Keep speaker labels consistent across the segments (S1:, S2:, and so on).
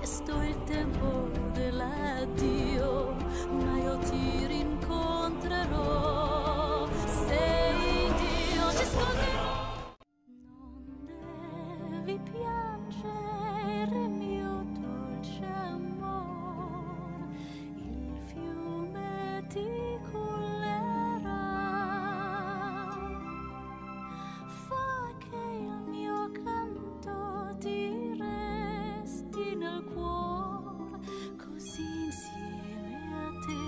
S1: presto il tempo dell'addio, ma io ti rincontrerò. Sei Dio, ci ascolterò. Non devi piangere, mio dolce amor, il fiume ti cullerà. Fa che il mio canto ti resti nel cuore, così insieme a te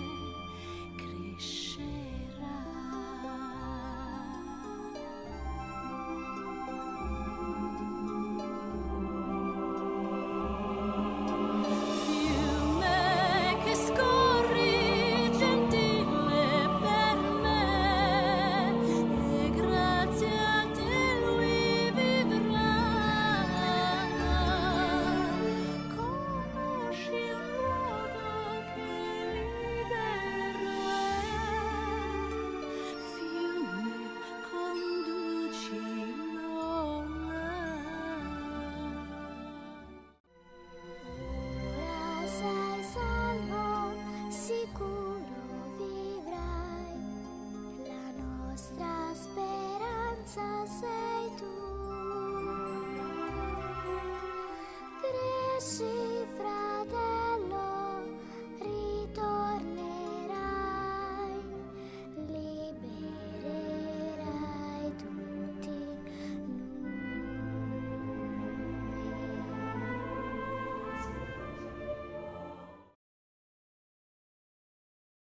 S1: crescerà. Fiume che scorri gentile per me, e grazie a te lui vivrà. Conosci un luogo che libero è, fiume, conducilo là.
S2: Ora sei salvo, sicuro vivrai, la nostra speranza sei tu. Cresci